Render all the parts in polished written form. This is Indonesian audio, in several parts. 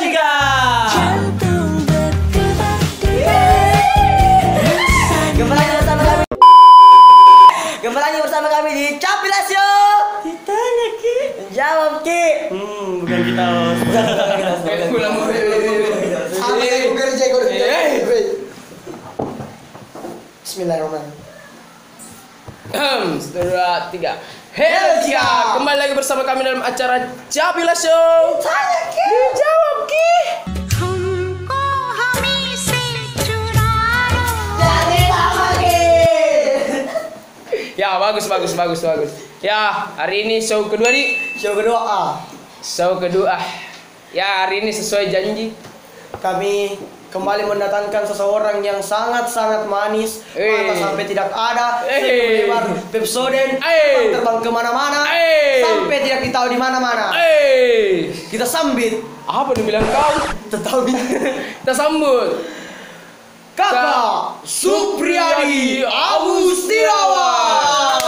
Jika Jantung berdebar-debar. Kembali lagi bersama kami di Capilasio. Ditanya Ki. Jawab Ki. Bukan kita. Apa yang gue kerja gue? Bismillahirrahmanirrahim. 1, 2, 3. Hello Jika, kembali lagi bersama kami dalam acara Capilasio. Tanya Ki. Jawab Ki. हमको हमी से चुरा लो. Jadi sama Ki. Ya bagus. Ya hari ini show kedua nih. Show kedua A. Show kedua. Ya hari ini sesuai janji. Kami kembali mendatangkan seseorang yang sangat-sangat manis, mata sampai tidak ada, lebar Pepsodent, terbang kemana-mana, sampai tidak ditahu di mana-mana. Kita sambit. Apa nih bilang kau? Tetapi Kita sambut Kakak Supriyadi Agustiawan.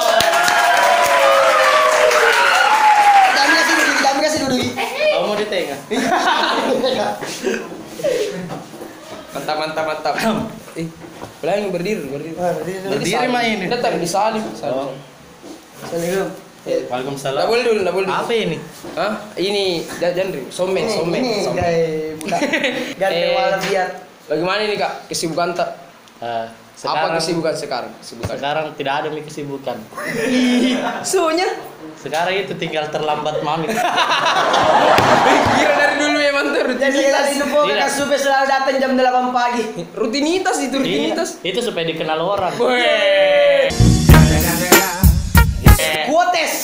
Jangan kasih duduk. Kamu mau di tengah. Mantap. Pelan berdiri. Berdiri mah ini. Datang disalim. Oh. Assalamualaikum. Waalaikumsalam. Nggak boleh dulu. Apa ini? Hah? Ini genre somen. Ini gay bukan. Ganti warna biar. Bagaimana ini Kak kesibukan tak? Apa kesibukan sekarang? Sekarang tidak ada kesibukan. Soalnya Sekarang itu tinggal terlambat mami. kira dari dulu memang tuh Jadi kita rutinitas. info Kakak Supe selalu datang jam 8 pagi. Rutinitas itu rutinitas. Itu supaya dikenal orang. Weh. Kuotes.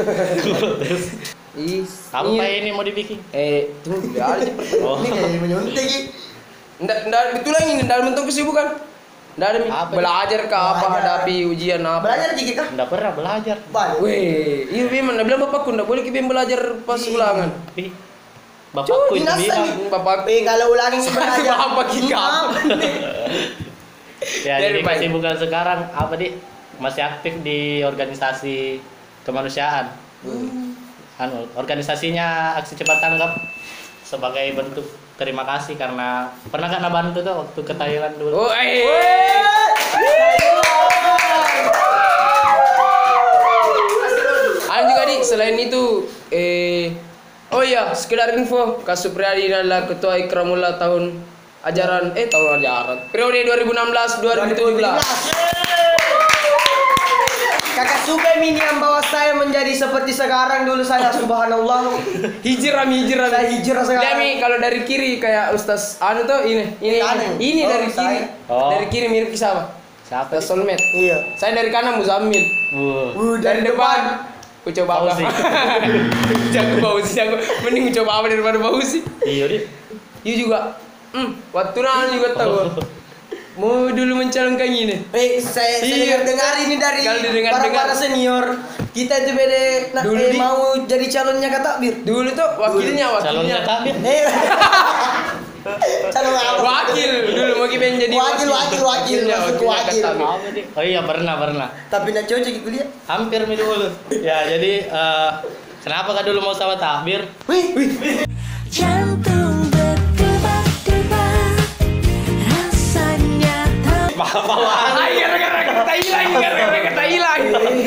Apa ini mau dibikin? Tunggu biar aja. Oh. Ini kayak menyuntik. Nggak betul lagi dalam bentuk kesibukan. Nggak ada Apa? belajar ke apa Belajar. hadapi ujian apa. Belajar dikit kah? Enggak pernah belajar. Banyak. Weh, iya memang bilang bapakku nggak boleh kita belajar pas ulangan. Ih, Bapakku itu bilang. Bapak Kalau ulangin belajar. Apa kita? Ya, Dari jadi baik. kesibukan sekarang apa di? Masih aktif di organisasi kemanusiaan. Organisasinya Aksi Cepat Tanggap sebagai bentuk terima kasih karena pernah kan bantu tuh waktu ke Thailand dulu. Oh, juga nih selain itu oh iya sekedar info Kak Supriyadi adalah ketua Ikramullah tahun ajaran periode 2016-2017. Kakak Supe ini yang bawa saya menjadi seperti sekarang. Dulu saya subhanallah. Hijrah. Saya hijrah sekarang. Demi kalau dari kiri kayak Ustaz Anu tuh ini Kanan. dari Oh, kiri. saya. Oh. Dari kiri mirip siapa? Siapa? Ustaz Solmed. Iya. Saya dari kanan Muzammil. Dari depan ku coba apa? Fauzi. Jago Fauzi, jago. Mending ku coba apa daripada Fauzi. Iya di. Iya juga. Waktu nanya juga tahu. Mau dulu mencalonkan ini. Saya Iya. dengar ini dari Kalau didengar-dengar. para senior. Kita itu beda Dulu mau jadi calonnya Kak Takbir. Dulu tuh wakilnya. Calonnya Takbir. Calon apa? Wakil dulu mau kita jadi Wakil, Wakilnya, masuk wakilnya wakil. kata. Apa di? Oh iya pernah. Tapi nak cocok kuliah. Hampir mi dulu. Ya jadi kenapa kan dulu mau sama Takbir? Wih. Jantung berdebar-debar. Rasanya tak. Gara-gara kita hilang.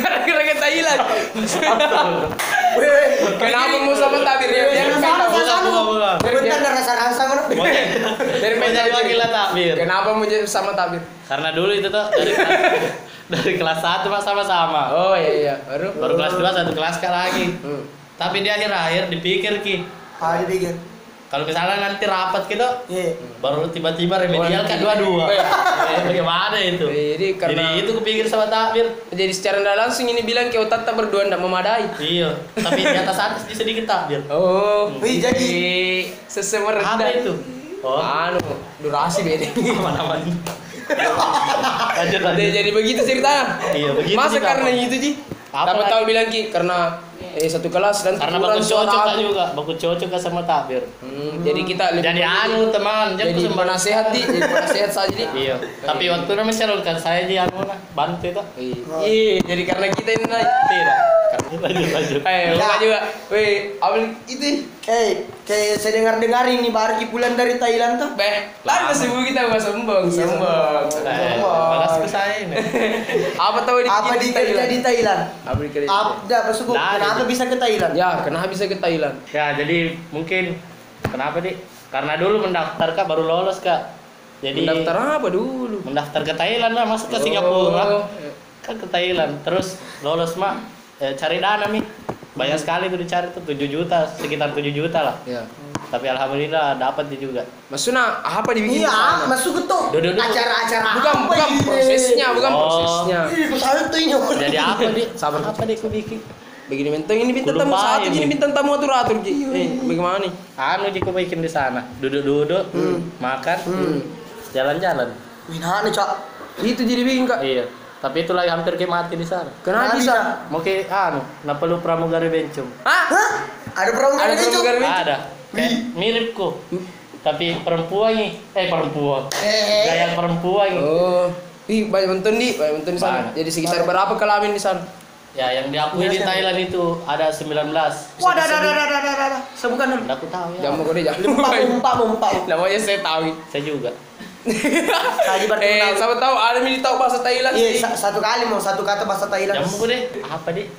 Kenapa mau sama Tabir ya? Biar Bukan. Bentar ada rasa mana? dari Mau jadi wakil Takbir. Kenapa mau jadi sama Tabir? Karena dulu itu tuh dari kelas 1 Pak sama-sama. Oh iya. Baru kelas 2 satu kelas Kak lagi. Tapi di akhir-akhir dipikir Ki, Dipikir. kalau misalnya nanti rapat gitu Iya. baru tiba-tiba remedial kan dua-dua. Bagaimana itu? Jadi karena itu kepikir sama Takbir. jadi secara tidak langsung ini bilang ke otak tak berdua tidak memadai. Iya, tapi di atas bisa sedikit Takbir. Oh, Wih, jadi sesemar Apa rendah. itu? Oh, Anu, durasi beda. aman-aman. Lanjut. Jadi begitu ceritanya. Iya, begitu. Masa Ji, Kak. karena itu Ji? Apa Tahu lagi? bilang Ki karena satu kelas dan Karena kurang baku suara cocok Kak aku. juga, baku cocok Kak sama Takbir. Jadi kita Jadi anu teman, jadi penasehat Di, jadi penasehat saja Di. Iya, tapi waktu itu mencalonkan saya di anu lah, bantu itu. Iya, jadi karena kita ini naik. Tidak. Karena Lanjut. Buka juga. Weh, apa itu? Kayak saya dengar ini baru pulang dari Thailand tuh. Lalu masih kita gak sombong. Malas ke saya ini. Apa tahu Apa dikerja di Thailand? Apa dikerja? Tidak masuk. Kenapa bisa ke Thailand? Ya, kenapa bisa ke Thailand? Ya, jadi mungkin kenapa, Dik? Karena dulu mendaftar Kak baru lolos, Kak. Jadi Mendaftar apa dulu? mendaftar ke Thailand lah, masuk ke Singapura. Kan ke Thailand, terus lolos mak cari dana nih. Banyak sekali tuh dicari tuh 7 juta, sekitar 7 juta lah. Ya. Tapi alhamdulillah dapat dia juga. Maksudnya apa dibikin di Iya, sana? masuk ke tuh. Duduk. Acara-acara. Bukan prosesnya, bukan Oh. prosesnya. Santuy Jadi apa, Dik? Apa Dik ku bikin? Begini bintang ini bintang Ku tamu lupain satu, ini nih. bintang tamu atur Ji. Bagaimana nih? Anu Dik ku bikin di sana. Duduk-duduk, makan, jalan-jalan. Minane, Cak. Itu jadi bikin Kak. Iya. Tapi itu lagi hampir kayak mati di sana. Kenapa bisa? Mau ke perlu pramugari bencong. Hah? Ada pramugari Ada itu? pramugari bencong? Ada. Kayak miripku. Tapi perempuan nih. Perempuan. Gaya perempuan nih. Oh. Banyak nonton di sana. Banyak. Jadi sekitar berapa kelamin di sana? Ya, yang diakui di Thailand itu ada 19. Wah, dah. Sebutkan dulu. Nggak aku tahu ya. Jamu kau deh jangan. Mumpah. Namanya saya tahu. Saya juga. Saya baru tahu. Sama tahu ada yang tahu bahasa Thailand Iya, sih. satu kali mau satu kata bahasa Thailand. Jamu deh. Apa deh?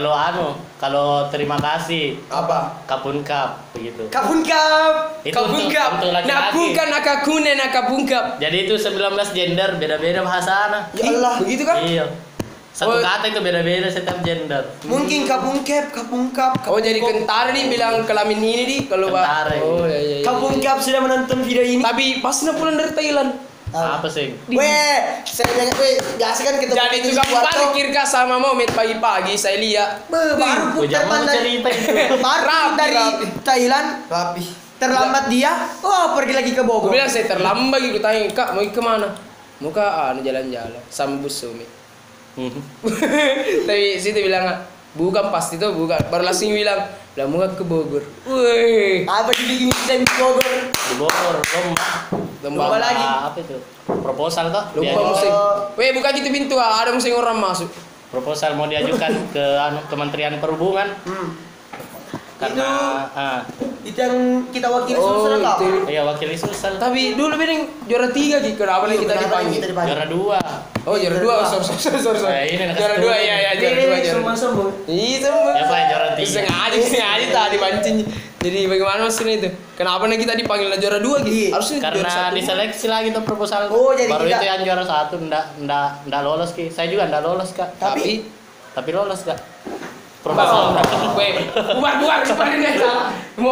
Kalau terima kasih, Apa? kapun kap begitu. Kabunkap. Itu untuk laki-laki. Nabukan nakakune nakabungkap. Jadi itu 19 gender, beda-beda bahasa anak. Ya Allah. Begitu kan? Iya. Satu Oh. kata itu beda-beda setiap gender. Mungkin kabungkap. Oh jadi kentara nih bilang kelamin ini di kalau Kentara, Pak. Oh iya. Kabungkap sudah menonton video ini. Tapi pas pulang dari Thailand. Apa sih? Saya nanya, biasa kan kita Jadi juga parkir kah sama Momet pagi-pagi saya lihat. baru putar Jangan pandai. cerita itu. Baru Rapi, dari rapi. Thailand. Rapi. Terlambat dia. Oh, pergi lagi ke Aku Bogor. bilang saya terlambat gitu tanya Kak mau kemana? Mau ke jalan-jalan sama bus Sumi. Tapi situ bilang bukan pasti tuh bukan. Baru langsung bilang mau ke Bogor. Wih. Apa dibikin kita di Bogor? Di Bogor, Lomba lagi. Apa itu? Proposal toh? Lupa Dia- musik. Weh buka gitu pintu ada musik orang masuk. Proposal mau diajukan ke Kementerian Perhubungan karena Itu yang kita wakili Sulsel kau. itu. iya wakil Sulsel Tapi dulu bening juara 3 gitu. Kenapa nih kita dipanggil? juara 2. Oh juara 2. Sorry. Ini nak Juara 2 ya juara 2 juara. Sombong. Iya semua. Ya Pak juara 3. Sengaja tadi mancing. Jadi bagaimana maksudnya itu? Kenapa nih kita dipanggil juara 2 gitu? Iya. Harusnya juara Karena 1. diseleksi lagi tuh proposal. Oh, jadi baru kita- itu yang juara 1 ndak lolos Ki. Saya juga ndak lolos Kak. Tapi lolos Kak. Proposal. Weh, bubar ini aja.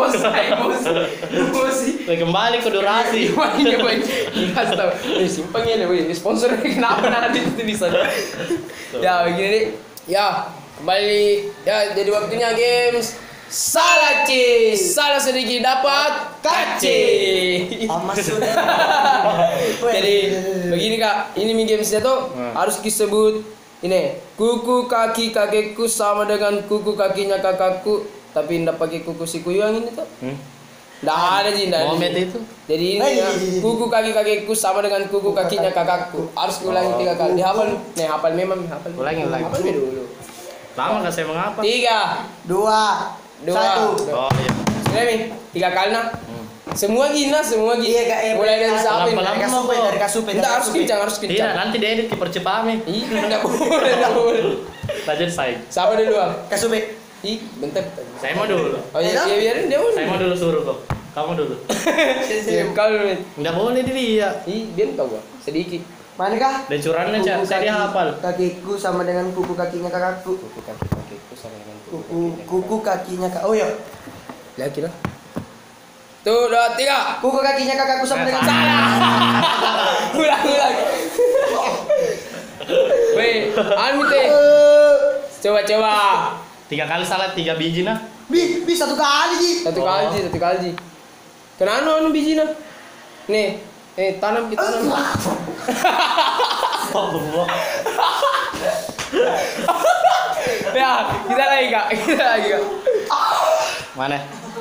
Emosi. Kembali ke durasi. Iya, weh. Kasih tahu. Simpang ini, weh. Sponsor kenapa nana di sana? Ya, begini deh. Ya, kembali ya jadi waktunya games. Salah salah sedikit dapat kaci. Maksudnya. Jadi begini Kak, ini mini gamesnya tuh harus disebut ini kuku kaki kakekku sama dengan kuku kakinya kakakku, tapi ndak pakai kuku si kuyang ini tuh. Ndak ada sih, ndak ada. Momen itu. Jadi ini ya, kuku kaki kakekku sama dengan kuku kakinya kakakku. Harus ulangi 3 kali. Dihafal. Nih, hafal memang hafal. Ulangi. Hafal dulu. Lama kan saya mengapa? 3, 2, 1. Oh iya. Sudah nih, 3 kali nah. Semua gini. Iya, Kak. Mulai dari siapa ini? Lama-lama. Dari kasupe. Enggak harus kencang, harus Tidak, kencang. nanti diedit ke percepame. Iya, enggak boleh. Lanjut saya. Siapa dulu, Bang? Kasupe. Ih, bentar. Saya mau dulu. Oh iya, iya biarin dia Saya mau dulu suruh kok. Kamu dulu. Ya, kau dulu. Enggak boleh dia. Ih, biar kau gua. Sedikit. Manakah? Dan curannya Cak, saya dia hafal. Kakiku sama dengan kuku kakinya kakakku. Kuku kaki kakiku sama dengan Kuku kakinya kak. Oh iya. Lagi lah. Tuh, 2, 3. Kuku kakinya kakakku sama dengan Ulang. Weh, anu teh. Coba. 3 kali salah 3 biji nah. Bi, satu kali Ji. Satu kali. Kenapa anu biji nah? Nih, tanam kita tanam. Astagfirullah. Ya, kita lagi Kak. Mana?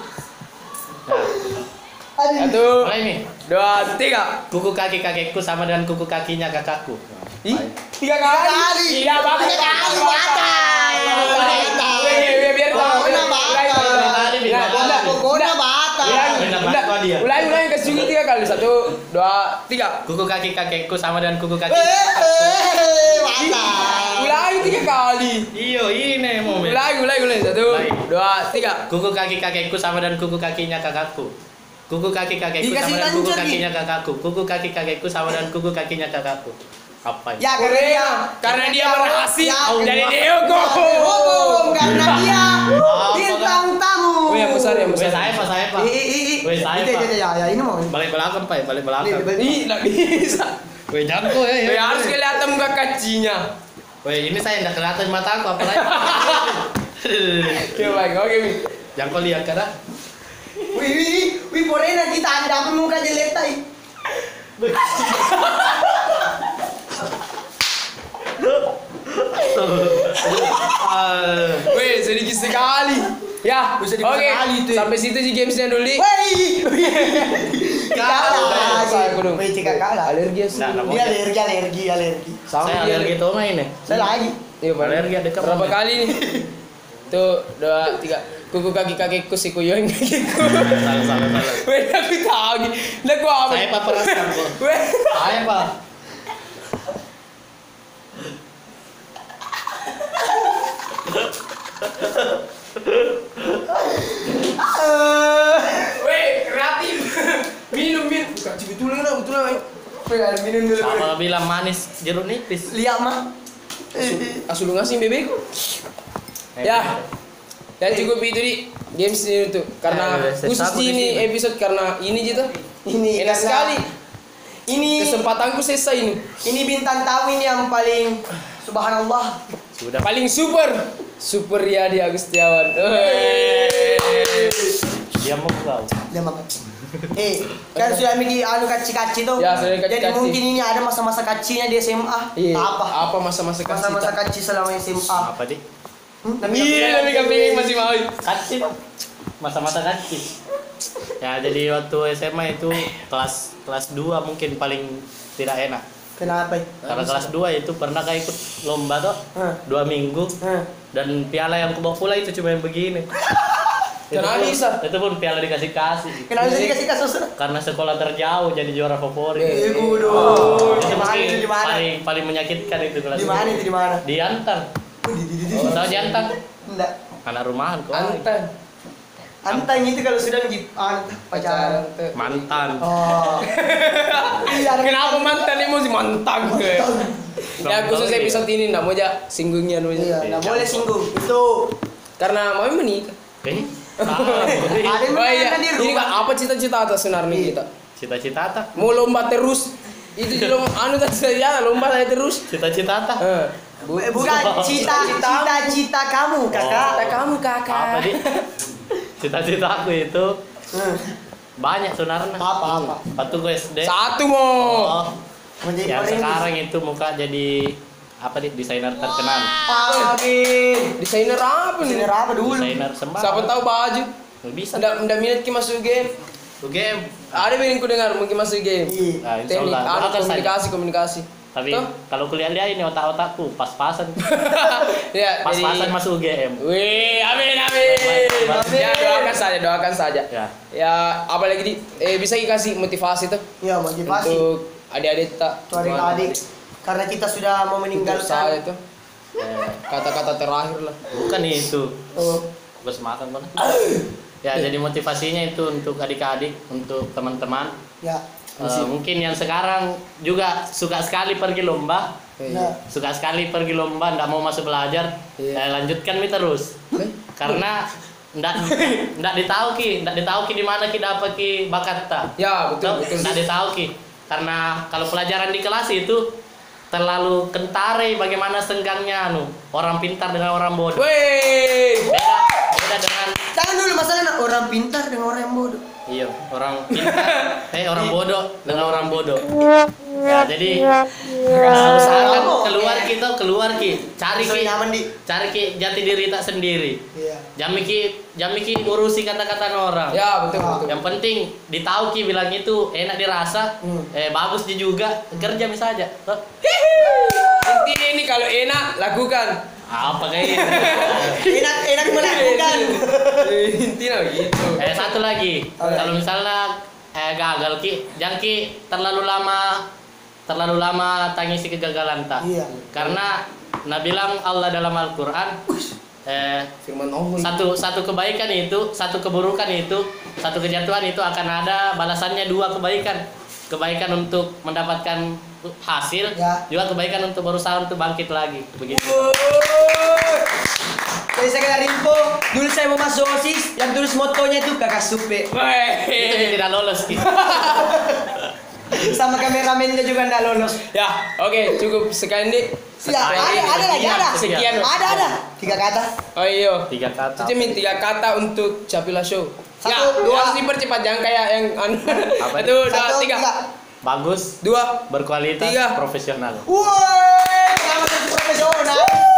Nah, 1, mulai nih. 2, 3. Kuku kaki kakekku sama dengan kuku kakinya kakakku. Ih, 3 kali. Iya, Bang. 3 kali, batal. Pokoknya batal. Pokoknya batal. Ulangi kasih juga 3 kali. 1, 2, 3. Kuku kaki kakekku sama dengan kuku kaki. Batal. Ulangi 3 kali. Iyo, ini momen. Ulangi. 1, 2, 3. Kuku kaki kakekku sama dengan kuku kakinya kakakku. Kuku kaki kakekku sama Dikasih dengan kuku lanjut, kakinya kakakku. Kuku kaki kakekku sama dengan kuku kakinya kakakku. Apa ini? Ya Karena dia berhasil Ya, dari Diogo. karena dia bintang tamu. Weh, yang besar. Wes saya pak. Wes saya pak. Ya, ini mau. Balik belakang pak, balik belakang. Ih, enggak bisa. Weh jago ya. Weh, harus kelihatan muka kacinya. Weh ini saya enggak kelihatan mata aku apalagi. Oke, Mi. Jangan lihat kada. Wih, porena kita ada apa muka jelek tai. Weh, sedikit sekali. Ya, Sedikit oke. sekali itu. Sampai situ sih gamesnya dulu. Di. Wih, kalah. Saya kudu. Wih, cika kalah. Alergi ya. Nah, Dia alergi. Sama saya dia. alergi tuh main nih. Saya lagi. Iya, Pak. Alergi ada kamu. Berapa kali nih? Tuh, 2, 3. Kuku kaki kakiku si kuyong kakiku. Salah. Weh, aku tahu. Nah, gua apa? Saya pak perasaan kok. Weh. Saya pak. Weh, kreatif. Minum. Bukan betul lah. Weh, minum dulu. Sama bilang manis jeruk nipis. Lihat mah. Asul ngasih bebekku. Ya. Ya cukup itu di games ini tuh. Karena Ya, khusus sampai di ini di sini. episode karena ini gitu. Ini Enak karena- sekali. Ini Kesempatanku selesai ini. ini bintang tamu ini yang paling subhanallah. Sudah. Paling super Riyadi Agustiawan. Dia mau kau. Dia makan. Kan sudah mikir anu kaci-kaci tuh. Ya, sudah Jadi kaci-kaci. mungkin ini ada masa-masa kacinya di SMA. Iya. Apa? Apa masa-masa kasih? Masa-masa kaci selama SMA. Apa di? Iya, lebih kambing masih mau. Kaci pak. Masa-masa kaci. Ya jadi waktu SMA itu kelas 2 mungkin paling tidak enak. Kenapa? Karena kelas 2 itu pernah kayak ikut lomba tuh Hah. 2 minggu Hah. dan piala yang kubawa pula itu cuma yang begini. Kenapa bisa? Itu pun piala dikasih-kasih. Kenapa bisa dikasih kasus? Karena sekolah terjauh jadi juara favorit. Kudu. Itu Di mana mungkin itu di mana? paling menyakitkan itu kelas. Di mana itu di mana? Di Antan. Tahu di Antan? Enggak. Anak rumahan kok. Antang itu kalau sudah pacaran. Mantan. Oh. Iya, ada Kenapa mantan emosi mantan gue? Ya khusus episode ini nggak mau aja singgungnya Iya, aja. enggak boleh singgung. Itu Karena mau menikah. Salah. ada yang Oh iya, menanyakan di ini rumah. kan apa cita-cita atas sebenarnya Iya. kita? Cita-cita tak? Mau lomba terus. Itu di lomba anu tadi saya lomba saya terus. Cita-cita tak? Bukan cita-cita kamu, Kakak. Kata kamu Apa kakak. di? Cita-cita aku itu banyak sebenarnya. Apa? Waktu gue SD. Satu mo. Oh, Menjadi yang orang sekarang itu muka jadi apa di desainer terkenal. Amin. Desainer apa Sini nih? apa dulu? Desainer sembako. Siapa tahu baju. Bisa. Nggak minat ki masuk game. Tuh game. Ada yang ku dengar mungkin masuk game. Iya. Nah, insya Teknik, Allah. Doakan saja. komunikasi. Tapi Tuh. kalau kuliah dia ini otak-otakku pas-pasan. Ya, Pas-pasan jadi masuk UGM. Wih, amin. Baik. Ya, doakan saja. Ya. Ya, apalagi di bisa dikasih motivasi tuh Ya, motivasi. untuk adik-adik tak. Tuh adik-adik. Karena kita sudah mau Saya meninggalkan. itu kata-kata terakhir lah. Bukan itu. Oh. Bos makan mana? Ya, jadi motivasinya itu untuk adik-adik, untuk teman-teman. Ya. Mungkin yang sekarang juga suka sekali pergi lomba, Nah. suka sekali pergi lomba, ndak mau masuk belajar, Iya. lanjutkan mi terus. Karena ndak ditahu ki di mana ki dapat ki bakat ta. Ya, betul. Ndak ditahu ki. Karena kalau pelajaran di kelas itu terlalu kentare bagaimana senggangnya orang pintar dengan orang bodoh. Wih. Beda dengan Jangan dulu masalah orang pintar dengan orang yang bodoh. iya, orang pintar, orang bodoh dengan orang bodoh. Ya, jadi usahakan keluar ki, cari ki jati diri tak sendiri. Iya. Jami ki urusi kata-kata orang. Ya, betul. Yang penting ditahu ki bilang itu enak dirasa, bagus juga, kerja misalnya. Intinya ini kalau enak lakukan. Apa kayak gitu? Enak melakukan. Intinya gitu. Satu lagi. Kalau misalnya gagal ki, jangan ki terlalu lama tangisi kegagalan tak. Iya. Karena bilang Allah dalam Al-Qur'an Firman Allah. satu kebaikan itu, satu keburukan itu, satu kejatuhan itu akan ada balasannya 2 kebaikan. Kebaikan untuk mendapatkan hasil, Ya. juga kebaikan untuk berusaha untuk bangkit lagi. Begitu. Jadi saya kena info, dulu saya mau masuk OSIS, yang tulis motonya itu kakak supe. Itu yang tidak lolos ki. Sama kameramennya juga nggak lolos. Ya, oke, cukup sekian nih. Ya, ada lagi, ada. Sekian. Ada. 3 kata. Oh iya. 3 kata. Itu 3 kata untuk Capila Show. 1, Ya, 2. harus dipercepat jangan kayak yang Apa? 1, 2, 1, 3. 3. Bagus, 2. berkualitas, 3. profesional. Woi, selamat jadi profesional.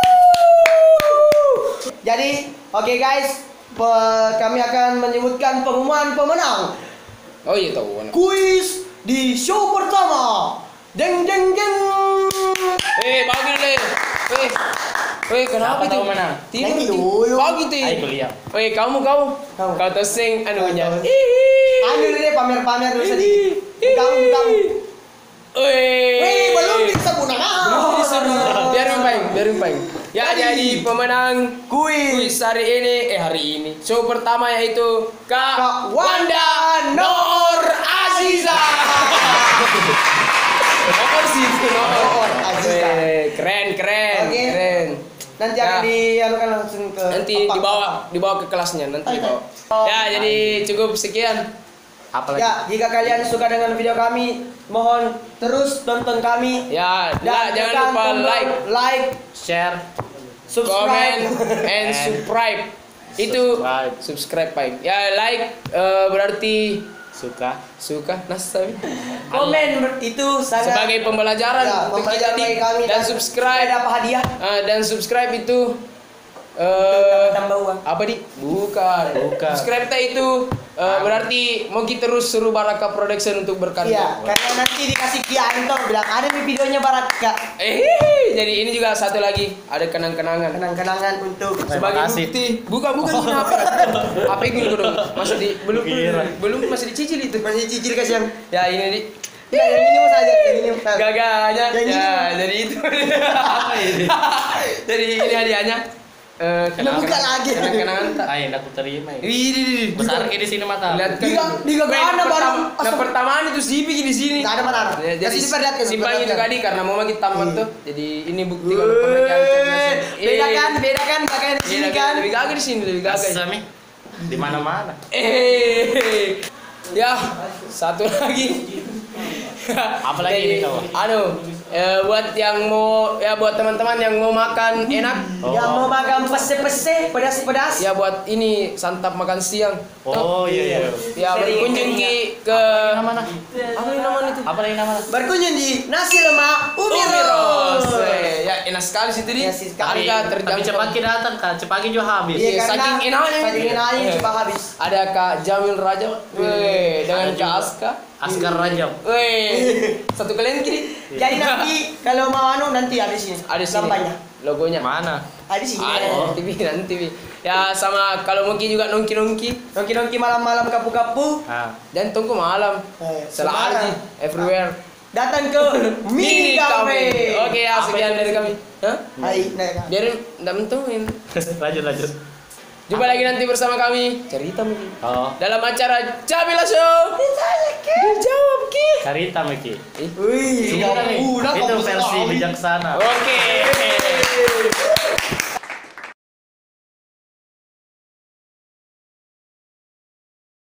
Jadi, oke guys, kami akan menyebutkan pengumuman pemenang Oh iya tahu. kuis di show pertama. Deng deng deng. Bagus deh. Kenapa Siapa itu? tahu menang? Tidak Yang itu. dulu. Bagus tuh. Ayo kuliah. Kamu. Kamu. Kau tesing anunya. Ambil deh pamer dulu sedikit. Kamu. Wih, belum bisa guna. Biar paling. Ya, jadi pemenang Kuis. hari ini. Show pertama yaitu Kak Wanda Noor Aziza. Noor sih itu Noor Aziza. Keren. Oke. Keren. Nanti Ya. akan dianukan langsung ke Nanti dibawa ke kelasnya nanti dibawa. Ya, jadi cukup sekian. Apalagi? Ya, jika kalian suka dengan video kami, mohon terus tonton kami Ya, dan jangan tekan lupa tombol like, Share. subscribe. comment, and subscribe. Itu subscribe Pak. Ya, like berarti Suka. Nasabi. Komen itu sangat Sebagai pembelajaran ya, untuk kita pembelajaran bagi kami dan subscribe. ada apa hadiah Dan subscribe itu tambah uang. apa di? Bukan. Subscribe kita itu berarti mau kita terus suruh Baraka Production untuk berkarya. Iya, karena nanti dikasih Kianto bilang ada nih videonya Baraka. Jadi ini juga satu lagi ada kenang-kenangan. Kenang-kenangan untuk Sebagai kasih. bukti. Bukan ini apa? Apa ini dong? Masih belum masih dicicil itu. masih cicil kasih yang Ya ini di ya, yang ini mau saja, yang ini mau. gagahnya. Yang ini. Ya, jadi itu. Apa ini? Jadi ini hadiahnya. Buka lagi. Kenang-kenangan tak? Ayo, aku terima. ini. Widih. Besar kayak di sini mata. Lihat Diga ana baru. pertamaan itu sipi di sini. Enggak ada mana. Ya, jadi Kasih diperlihatkan. simpang itu diperlihatkan. tadi karena mau kita tamat tuh. Jadi ini bukti kalau pernah jalan Beda kan pakai di sini kan. Lebih gagah di sini, lebih gagah. Sami. Di mana-mana. Ya, satu lagi. Apalagi ini kau? Buat yang mau buat teman-teman yang mau makan enak, Yang mau makan pese-pese, pedas-pedas. ya buat ini santap makan siang. Oh iya. Ya berkunjung ke Mana? apa ini namanya itu? Apa lagi nama? Berkunjung di nasi lemak Umiros. Ya enak sekali situ di. Ya, sih, sekali. Harga Tapi terjangkau. cepat kita datang kan, cepat juga habis. Iya, saking karena enaknya. Saking enaknya coba habis. Ada Kak Jamil Raja, dengan Ada Kak juga. Aska. Askar Rajab. Satu kalian kiri. Jadi nanti kalau mau nanti ada di sini. Ada sini. Lambanya. Logonya. Mana? Ada di sini. Ada nanti. Ya sama kalau mungkin juga nongki-nongki Nongki-nongki malam-malam kapu-kapu. dan tunggu malam. Semarang. Selalu everywhere. Datang ke Mini Cafe. Oke ya, Apa sekian itu? dari kami. Hah? Hai, nah, Biar enggak mentuin. Lanjut. Jumpa lagi nanti bersama kami. Cerita mungkin. Oh, Dalam acara Capila Show. Dijawab Ki. Karita Meki. Wih, Itu versi bijaksana. Oke.